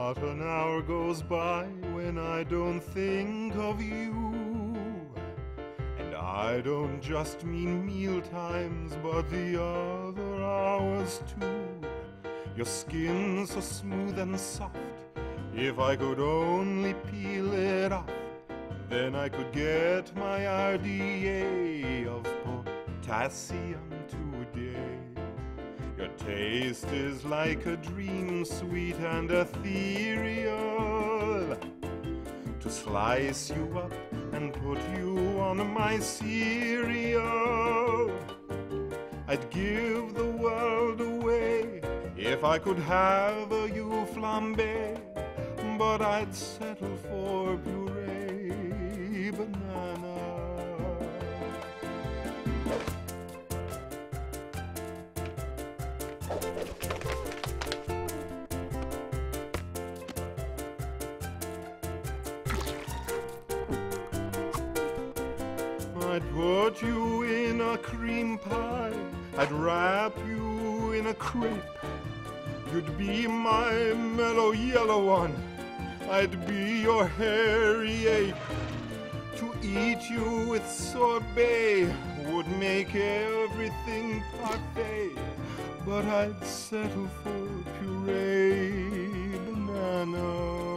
Not an hour goes by when I don't think of you. And I don't just mean meal times, but the other hours too. Your skin so smooth and soft, if I could only peel it off, then I could get my RDA of potassium today. Your taste is like a dream, sweet and ethereal. To slice you up and put you on my cereal, I'd give the world away if I could have a you flambe, but I'd settle for puree banana. I'd put you in a cream pie, I'd wrap you in a crepe. You'd be my mellow yellow one, I'd be your hairy ape. To eat you with sorbet would make everything parfait, but I'd settle for puree banana.